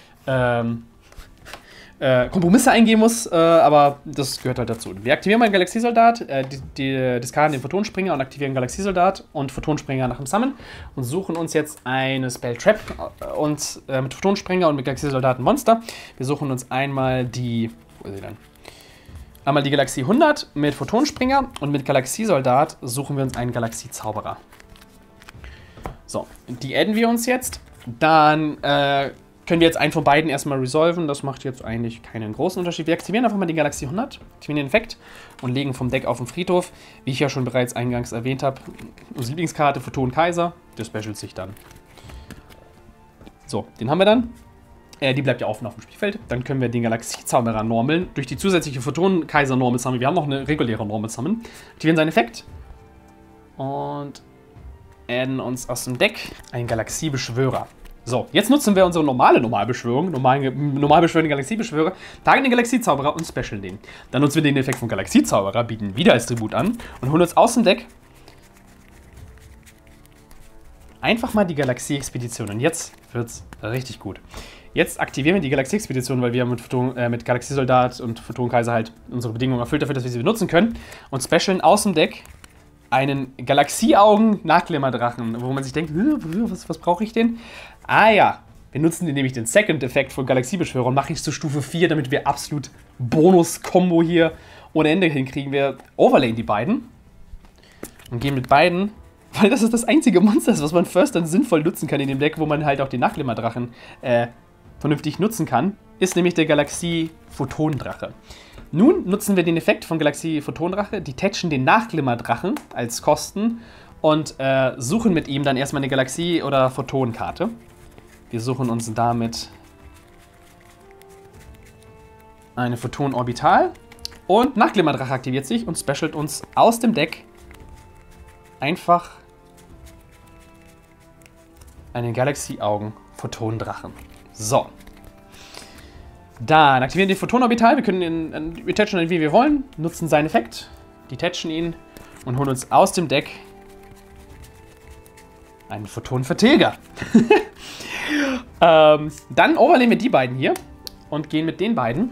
Kompromisse eingehen muss, aber das gehört halt dazu. Wir aktivieren mal einen Galaxiesoldat, diskarden den Photonspringer und aktivieren Galaxiesoldat und Photonspringer nach dem Summon und suchen uns jetzt eine Spell Trap und mit Photonspringer und mit Galaxiesoldat ein Monster. Wir suchen uns einmal die, wo ist sie denn? Einmal die Galaxie 100 mit Photonspringer und mit Galaxiesoldat suchen wir uns einen Galaxiezauberer. So, die adden wir uns jetzt. Dann können können wir jetzt einen von beiden erstmal resolven. Das macht jetzt eigentlich keinen großen Unterschied. Wir aktivieren einfach mal die Galaxie 100, aktivieren den Effekt und legen vom Deck auf den Friedhof. Wie ich ja schon bereits eingangs erwähnt habe, unsere Lieblingskarte Photon Kaiser, der specialt sich dann. So, den haben wir dann. Die bleibt ja offen auf dem Spielfeld. Dann können wir den Galaxiezauberer normeln. Durch die zusätzliche Photon Kaiser Normal Summon. Wir haben noch eine reguläre Normal Summon. Aktivieren seinen Effekt. Und adden uns aus dem Deck einen Galaxiebeschwörer. So, jetzt nutzen wir unsere normale Normalbeschwörung, normalbeschwörende Galaxiebeschwörer, tagen den Galaxiezauberer und specialen den. Dann nutzen wir den Effekt von Galaxiezauberer, bieten wieder als Tribut an und holen uns aus dem Deck einfach mal die Galaxie-Expedition. Und jetzt wird's richtig gut. Jetzt aktivieren wir die Galaxie-Expedition, weil wir mit Galaxiesoldat und Photonkaiser halt unsere Bedingungen erfüllt dafür, dass wir sie benutzen können. Und specialen aus dem Deck einen Galaxieaugen-Nachglimmerdrachen, wo man sich denkt, was brauche ich denn? Ah ja, wir nutzen nämlich den Second-Effekt von Galaxiebeschwörer und mache ich zur Stufe 4, damit wir absolut Bonus-Kombo hier ohne Ende hinkriegen. Wir overlayen die beiden und gehen mit beiden, weil das ist das einzige Monster, was man first dann sinnvoll nutzen kann in dem Deck, wo man halt auch den Nachglimmerdrachen vernünftig nutzen kann, ist nämlich der Galaxie-Photondrache. Nun nutzen wir den Effekt von Galaxie-Photondrache, detachen den Nachglimmerdrachen als Kosten und suchen mit ihm dann erstmal eine Galaxie- oder Photonkarte. Wir suchen uns damit eine Photon-Orbital und Nachglimmerdrache aktiviert sich und specialt uns aus dem Deck einfach einen Galaxie-Augen-Photondrachen. So. Dann aktivieren wir den Photon-Orbital. Wir können ihn detachen, wie wir wollen. Nutzen seinen Effekt, detachen ihn und holen uns aus dem Deck einen Photon-Vertilger. Dann overlayen wir die beiden hier und gehen mit den beiden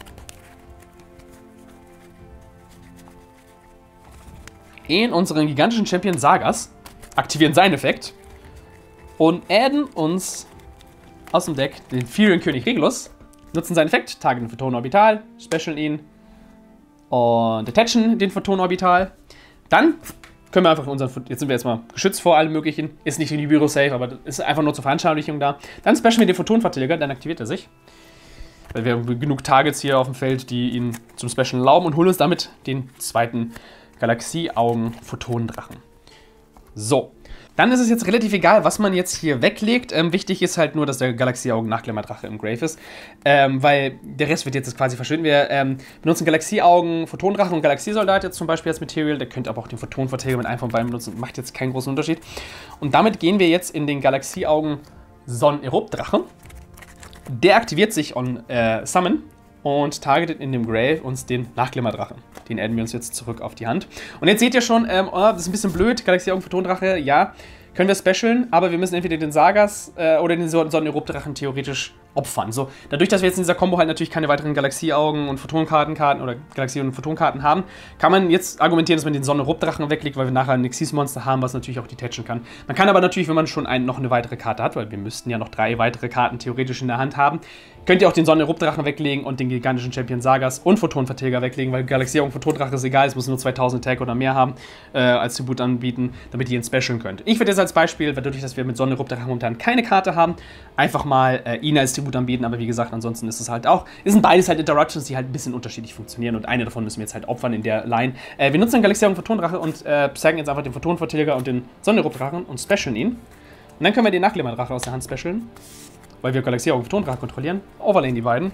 in unseren gigantischen Champion Sagas, aktivieren seinen Effekt und adden uns aus dem Deck den Furion-König Regulus, nutzen seinen Effekt, tagen den Photon-Orbital, specialen ihn und detachen den Photon-Orbital. Dann können wir einfach jetzt sind wir erstmal geschützt vor allem Möglichen, ist nicht in die Büro-Safe, aber ist einfach nur zur Veranschaulichung da. Dann specialen wir den Photon-Vertilger, dann aktiviert er sich. Weil wir haben genug Targets hier auf dem Feld, die ihn zum Specialen erlauben und holen uns damit den zweiten Galaxie-Augen-Photondrachen. So. Dann ist es jetzt relativ egal, was man jetzt hier weglegt. Wichtig ist halt nur, dass der Galaxie-Augen-Nachglimmerdrache im Grave ist. Weil der Rest wird jetzt quasi verschwinden. Wir benutzen Galaxie-Augen, Photondrachen und Galaxiesoldat jetzt zum Beispiel als Material. Der könnte aber auch den Photonvertilger mit einem von beiden benutzen. Macht jetzt keinen großen Unterschied. Und damit gehen wir jetzt in den Galaxie-Augen-Son-Eruptdrachen. Der aktiviert sich on Summon und targetet in dem Grave uns den Nachglimmerdrachen. Den adden wir uns jetzt zurück auf die Hand. Und jetzt seht ihr schon, das ist ein bisschen blöd, Galaxie-Augen-Photondrache, ja, können wir specialen, aber wir müssen entweder den Sagas oder den Sonneneruptdrachen theoretisch opfern. So, dadurch, dass wir jetzt in dieser Combo halt natürlich keine weiteren Galaxie-Augen- und Photonkarten oder Galaxie- und Photonkarten haben, kann man jetzt argumentieren, dass man den Sonneneruptdrachen weglegt, weil wir nachher ein Xyz-Monster haben, was natürlich auch detachen kann. Man kann aber natürlich, wenn man schon noch eine weitere Karte hat, weil wir müssten ja noch 3 weitere Karten theoretisch in der Hand haben, könnt ihr auch den Sonneneruptdrachen weglegen und den gigantischen Champion Sagas und Photonvertilger weglegen, weil Galaxie-Augen Photondrache ist egal, es muss nur 2000 Attack oder mehr haben, als Tribut anbieten, damit ihr ihn specialen könnt. Ich würde jetzt als Beispiel, weil dadurch, dass wir mit Sonneneruptdrachen momentan keine Karte haben, einfach mal ihn als Tribut anbieten, aber wie gesagt, ansonsten ist es halt auch, sind beides halt Interruptions, die halt ein bisschen unterschiedlich funktionieren und eine davon müssen wir jetzt halt opfern in der Line. Wir nutzen den Galaxie-Augen Photondrache und zeigen jetzt einfach den Photonvertilger und den Sonneneruptdrachen und specialen ihn. Und dann können wir den Nachglimmerdrache aus der Hand specialen, weil wir Galaxie-Augen Photondrache kontrollieren, overlayen die beiden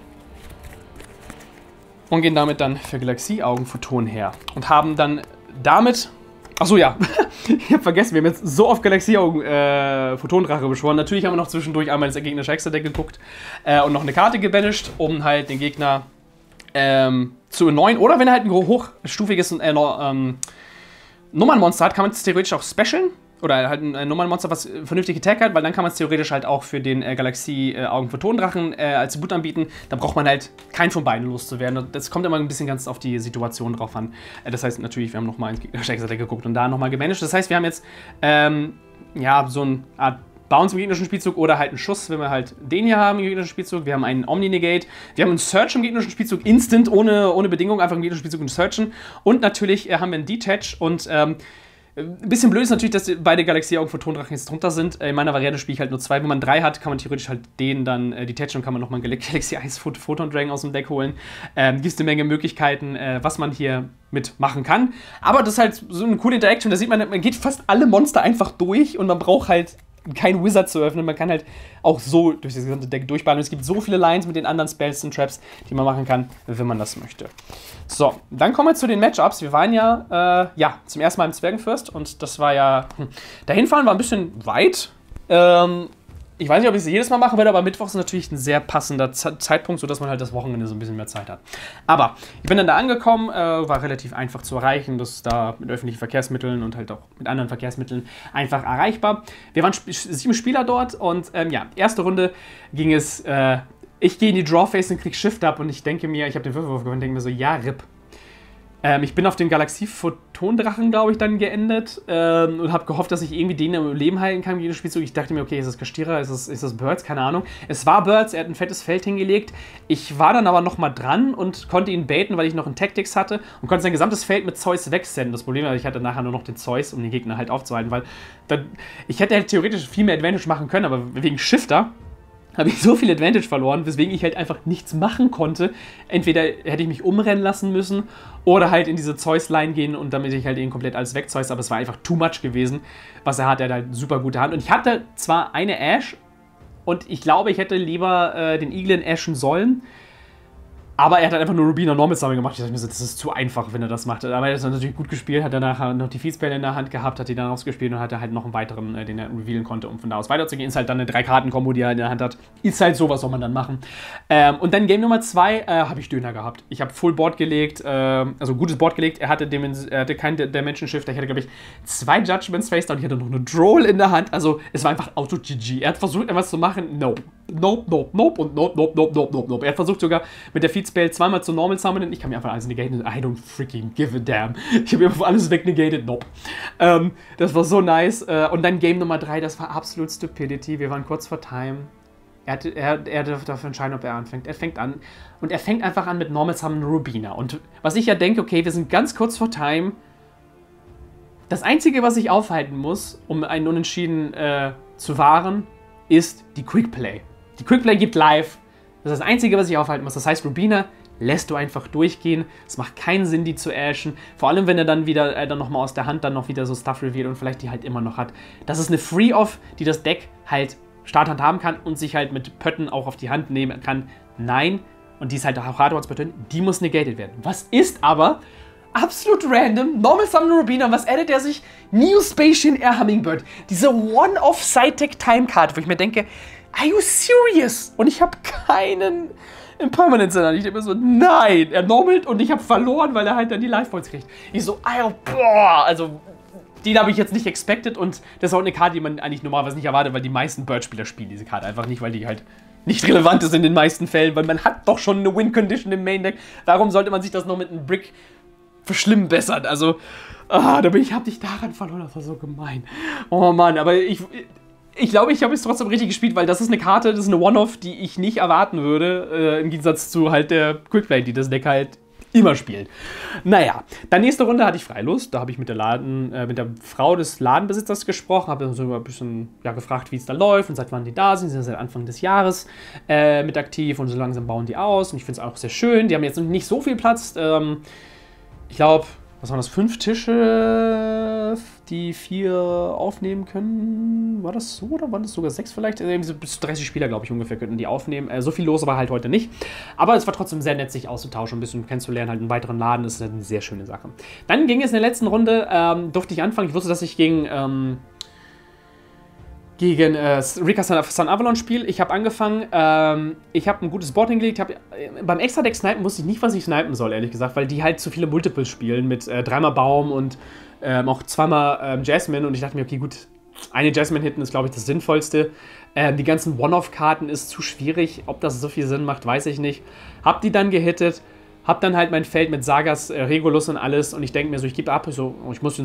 und gehen damit dann für Galaxie-Augen Photon her und haben dann damit, achso ja, ich habe vergessen, wir haben jetzt so oft Galaxie-Augen Photondrache beschworen. Natürlich haben wir noch zwischendurch einmal das gegnerische Extra-Deck geguckt und noch eine Karte gebanished, um halt den Gegner zu erneuern. Oder wenn er halt ein hochstufiges Nummernmonster hat, kann man es theoretisch auch specialen. Oder halt ein Nummernmonster, was vernünftige Attack hat, weil dann kann man es theoretisch halt auch für den Galaxie-Augen-Photondrachen als Tribut anbieten. Da braucht man halt keinen von beiden loszuwerden. Das kommt immer ein bisschen ganz auf die Situation drauf an. Das heißt natürlich, wir haben nochmal ins gegnerische Extra-Deck geguckt und da nochmal gemanagt. Das heißt, wir haben jetzt ja, so eine Art Bounce im gegnerischen Spielzug oder halt einen Schuss, wenn wir halt den hier haben im gegnerischen Spielzug. Wir haben einen Omni-Negate. Wir haben einen Search im gegnerischen Spielzug, instant, ohne Bedingung, einfach im gegnerischen Spielzug einen Searchen. Und natürlich haben wir einen Detach und Ein bisschen blöd ist natürlich, dass beide Galaxie-Augen Photondrachen jetzt drunter sind. In meiner Variante spiele ich halt nur 2. Wenn man 3 hat, kann man theoretisch halt den dann detachen und kann man nochmal einen Galaxy 1 Photon Dragon aus dem Deck holen. Gibt es eine Menge Möglichkeiten, was man hier mitmachen kann. Aber das ist halt so eine coole Interaction. Da sieht man, man geht fast alle Monster einfach durch und man braucht halt kein Wizard zu öffnen. Man kann halt auch so durch das gesamte Deck durchballern. Es gibt so viele Lines mit den anderen Spells und Traps, die man machen kann, wenn man das möchte. So, dann kommen wir zu den Matchups. Wir waren ja, zum ersten Mal im Zwergenfürst und das war ja, dahin fahren war ein bisschen weit. Ich weiß nicht, ob ich es jedes Mal machen werde, aber Mittwoch ist natürlich ein sehr passender Zeitpunkt, sodass man halt das Wochenende so ein bisschen mehr Zeit hat. Aber ich bin dann da angekommen, war relativ einfach zu erreichen, das ist da mit öffentlichen Verkehrsmitteln und halt auch mit anderen Verkehrsmitteln einfach erreichbar. Wir waren 7 Spieler dort und erste Runde ging es, ich gehe in die Drawphase und krieg Shift up und ich denke mir, ich habe den Würfelwurf gewonnen und denke mir so, ja, RIP. Ich bin auf dem Galaxie-Photon-Drachen, glaube ich, dann geendet und habe gehofft, dass ich irgendwie den im Leben halten kann wie jedes Spielzug. Ich dachte mir, okay, ist das Kastierer, ist das Birds? Keine Ahnung. Es war Birds, er hat ein fettes Feld hingelegt. Ich war dann aber nochmal dran und konnte ihn baiten, weil ich noch einen Tactics hatte und konnte sein gesamtes Feld mit Zeus wegsenden. Das Problem war, ich hatte nachher nur noch den Zeus, um den Gegner halt aufzuhalten, weil ich hätte halt theoretisch viel mehr Advantage machen können, aber wegen Shifter habe ich so viel Advantage verloren, weswegen ich halt einfach nichts machen konnte. Entweder hätte ich mich umrennen lassen müssen oder halt in diese Zeus-Line gehen und damit ich halt ihn komplett alles wegzeus, aber es war einfach too much gewesen, was er hat. Er hat halt super gute Hand. Und ich hatte zwar eine Ash und ich glaube, ich hätte lieber den Eaglin ashen sollen, aber er hat halt einfach nur Rubina Normal Summon gemacht. Ich dachte mir so, das ist zu einfach, wenn er das macht. Aber er hat das natürlich gut gespielt, hat danach noch die Feedspell in der Hand gehabt, hat die dann ausgespielt und hatte halt noch einen weiteren, den er revealen konnte, um von da aus weiterzugehen. Ist halt dann eine 3-Karten-Kombo, die er in der Hand hat. Ist halt so, was soll man dann machen. Und dann Game Nummer 2 habe ich Döner gehabt. Ich habe Full Board gelegt, also gutes Board gelegt. Er hatte keinen Dimension Shifter. Ich hatte, glaube ich, 2 Judgments face down. Ich hatte noch eine Droll in der Hand. Also es war einfach Auto-GG. Er hat versucht, etwas zu machen. Nope. Nope, nope, nope und nope, nope, nope, nope, nope, nope. Er hat versucht sogar mit der Feedspell zweimal zu Normal Summonen. Ich kann mir einfach alles negaten. I don't freaking give a damn. Ich habe einfach alles wegnegated. Nope. Das war so nice. Und dann Game Nummer 3, das war absolut Stupidity. Wir waren kurz vor Time. Er darf dafür entscheiden, ob er anfängt. Er fängt an. Und er fängt einfach an mit Normal Summon Rubina. Und was ich ja denke, okay, wir sind ganz kurz vor Time. Das Einzige, was ich aufhalten muss, um einen Unentschieden zu wahren, ist die Quick Play. Die Quick Play gibt live. Das ist das Einzige, was ich aufhalten muss. Das heißt, Rubina lässt du einfach durchgehen. Es macht keinen Sinn, die zu ashen. Vor allem, wenn er dann wieder dann nochmal aus der Hand dann noch wieder so Stuff reveal und vielleicht die halt immer noch hat. Das ist eine Free-Off, die das Deck halt Starthand haben kann und sich halt mit Pötten auch auf die Hand nehmen kann. Nein, und die ist halt auch Hardwords Pötten, die muss negated werden. Was ist aber absolut random? Normal Summon Rubina, was addet er sich? Neospatian Air Hummingbird. Diese One-of-Side-Tech-Time-Card, wo ich mir denke, are you serious? Und ich habe keinen Impermanence in der Hand. Ich denke mir so, nein, er normalt und ich habe verloren, weil er halt dann die Life Points kriegt. Ich so, boah, also den habe ich jetzt nicht expected und das ist auch eine Karte, die man eigentlich normalerweise nicht erwartet, weil die meisten Bird-Spieler spielen diese Karte einfach nicht, weil die halt nicht relevant ist in den meisten Fällen, weil man hat doch schon eine Win-Condition im Main-Deck. Warum sollte man sich das noch mit einem Brick verschlimmbessern? Also, hab ich daran verloren, das war so gemein. Oh Mann, aber ich glaube, ich habe es trotzdem richtig gespielt, weil das ist eine Karte, das ist eine One-Off, die ich nicht erwarten würde, im Gegensatz zu halt der Quickplay, die das Deck halt immer spielt. Naja, dann nächste Runde hatte ich Freilust, da habe ich mit der Frau des Ladenbesitzers gesprochen, habe so ein bisschen gefragt, wie es da läuft und seit wann die da sind. Sie sind seit Anfang des Jahres mit aktiv und so langsam bauen die aus und ich finde es auch sehr schön. Die haben jetzt nicht so viel Platz, ich glaube, was waren das, 5 Tische, die 4 aufnehmen können? War das so oder waren das sogar 6 vielleicht? Bis zu 30 Spieler, glaube ich, ungefähr könnten die aufnehmen. So viel los war halt heute nicht. Aber es war trotzdem sehr nett, sich auszutauschen, ein bisschen kennenzulernen, halt einen weiteren Laden. Das ist halt eine sehr schöne Sache. Dann ging es in der letzten Runde, durfte ich anfangen. Ich wusste, dass ich gegen Rika Sun Avalon spiele. Ich habe angefangen, ich habe ein gutes Board hingelegt. Beim Extra-Deck snipen wusste ich nicht, was ich snipen soll, ehrlich gesagt, weil die halt zu viele Multiples spielen mit 3-mal Baum und auch 2-mal Jasmine. Und ich dachte mir, okay, gut, eine Jasmine hitten ist, glaube ich, das Sinnvollste. Die ganzen One-Off-Karten ist zu schwierig. Ob das so viel Sinn macht, weiß ich nicht. Hab die dann gehittet. Hab dann halt mein Feld mit Sagas, Regulus und alles. Und ich denke mir so, ich gebe ab. Ich muss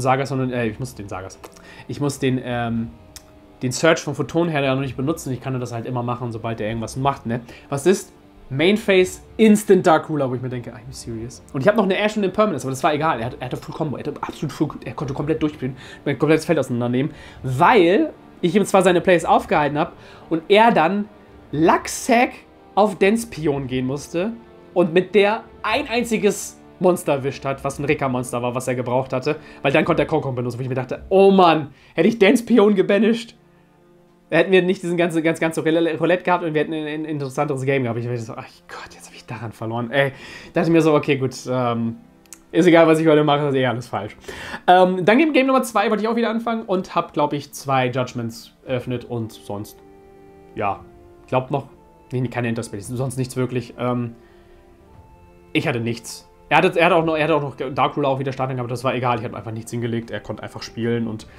den Search vom Photon her ja noch nicht benutzen. Ich kann das halt immer machen, sobald er irgendwas macht, ne? Was ist? Mainface, Instant Dark Ruler, wo ich mir denke, are you serious? Und ich habe noch eine Ash und eine Permanence, aber das war egal. Er hatte Full Combo, er konnte komplett durchspielen, mein komplettes Feld auseinandernehmen, weil ich ihm zwar seine Plays aufgehalten habe und er dann Lucksack auf Dance-Pion gehen musste und mit der ein einziges Monster erwischt hat, was ein Reka-Monster war, was er gebraucht hatte, weil dann konnte er Kokon benutzen, wo ich mir dachte, oh Mann, hätte ich Dance-Pion gebanished, hätten wir nicht diesen ganzen Roulette gehabt und wir hätten ein interessanteres Game gehabt. Ich dachte so, ach Gott, jetzt habe ich daran verloren. Ey, dachte mir so, okay, gut, ist egal, was ich heute mache, das ist alles falsch. Dann Game Nummer 2 wollte ich auch wieder anfangen und habe, glaube ich, 2 Judgments eröffnet und sonst, ja, glaubt noch, nee, keine Interspell, sonst nichts wirklich. Ich hatte nichts. Er hatte auch noch Dark Ruler auch wieder starten gehabt, das war egal, ich habe einfach nichts hingelegt, er konnte einfach spielen und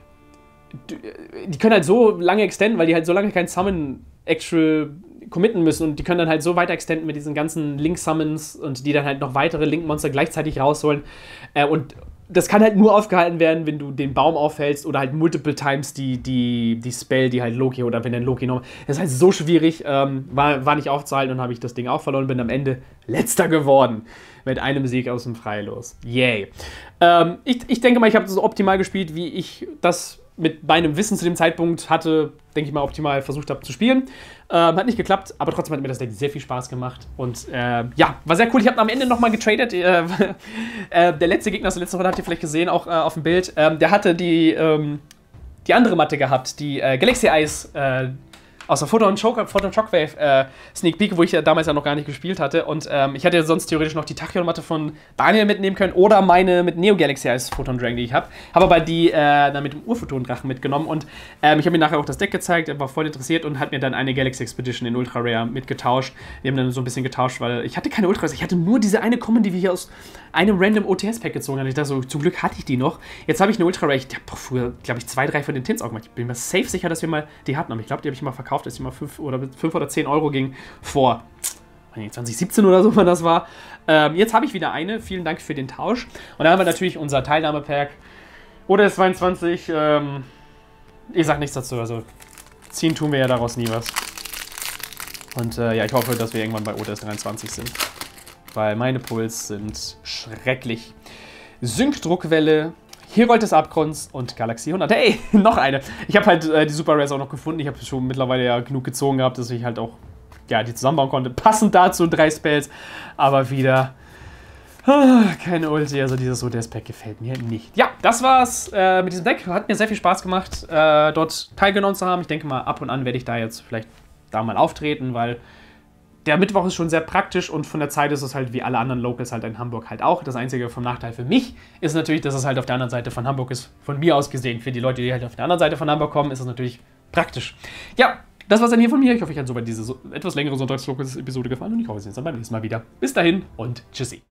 die können halt so lange extenden, weil die halt so lange kein Summon actual committen müssen und die können dann halt so weiter extenden mit diesen ganzen Link-Summons und die dann halt noch weitere Link-Monster gleichzeitig rausholen. Und das kann halt nur aufgehalten werden, wenn du den Baum aufhältst oder halt multiple times die Spell, die halt Loki oder wenn dann Loki noch. Das ist halt so schwierig, war nicht aufzuhalten und habe ich das Ding auch verloren, bin am Ende Letzter geworden. Mit einem Sieg aus dem Freilos. Yay. Ich denke mal, ich habe das so optimal gespielt, wie ich das mit meinem Wissen zu dem Zeitpunkt hatte, denke ich mal, optimal versucht habe zu spielen. Hat nicht geklappt, aber trotzdem hat mir das Deck sehr viel Spaß gemacht. Und ja, war sehr cool. Ich habe am Ende nochmal getradet. Der letzte Gegner aus der letzten Runde habt ihr vielleicht gesehen, auch auf dem Bild. Der hatte die andere Matte gehabt, die Galaxy Eyes aus der Photon Shockwave Sneak Peek, wo ich ja damals ja noch gar nicht gespielt hatte. Und ich hätte sonst theoretisch noch die Tachyon-Matte von Daniel mitnehmen können oder meine mit Neo Galaxy als Photon Dragon, die ich habe. Habe aber die dann mit dem Urphoton-Drachen mitgenommen. Und ich habe mir nachher auch das Deck gezeigt, er war voll interessiert und hat mir dann eine Galaxy Expedition in Ultra Rare mitgetauscht. Wir haben dann so ein bisschen getauscht, weil ich hatte keine Ultra Rares. Ich hatte nur diese eine Common, die wir hier aus einem random OTS-Pack gezogen haben. Ich dachte so, zum Glück hatte ich die noch. Jetzt habe ich eine Ultra Rare. Ich habe früher, glaube ich, 2, 3 von den Tints auch gemacht. Ich bin mir safe sicher, dass wir mal die hatten. Aber ich glaube, die habe ich mal verkauft, dass die mal 5 oder 10 Euro ging vor 2017 oder so, wann das war. Jetzt habe ich wieder eine. Vielen Dank für den Tausch. Und dann haben wir natürlich unser Teilnahmepack. Oder ist 22. Ich sag nichts dazu. Also ziehen tun wir ja daraus nie was. Und ja, ich hoffe, dass wir irgendwann bei ODS 23 sind. Weil meine Puls sind schrecklich. Sync-Druckwelle, Herold des Abgrunds und Galaxie 100. Hey, noch eine. Ich habe halt die Super Rares auch noch gefunden. Ich habe schon mittlerweile ja genug gezogen gehabt, dass ich halt auch ja, die zusammenbauen konnte. Passend dazu 3 Spells. Aber wieder keine Ulti. Also dieses ODS-Pack gefällt mir nicht. Ja, das war's mit diesem Deck. Hat mir sehr viel Spaß gemacht, dort teilgenommen zu haben. Ich denke mal, ab und an werde ich da jetzt vielleicht da mal auftreten, weil der Mittwoch ist schon sehr praktisch und von der Zeit ist es halt wie alle anderen Locals halt in Hamburg halt auch. Das einzige vom Nachteil für mich ist natürlich, dass es halt auf der anderen Seite von Hamburg ist. Von mir aus gesehen. Für die Leute, die halt auf der anderen Seite von Hamburg kommen, ist es natürlich praktisch. Ja, das war's dann hier von mir. Ich hoffe, euch hat soweit diese etwas längere Sonntags-Locals-Episode gefallen und ich hoffe, wir sehen uns dann beim nächsten Mal wieder. Bis dahin und tschüssi.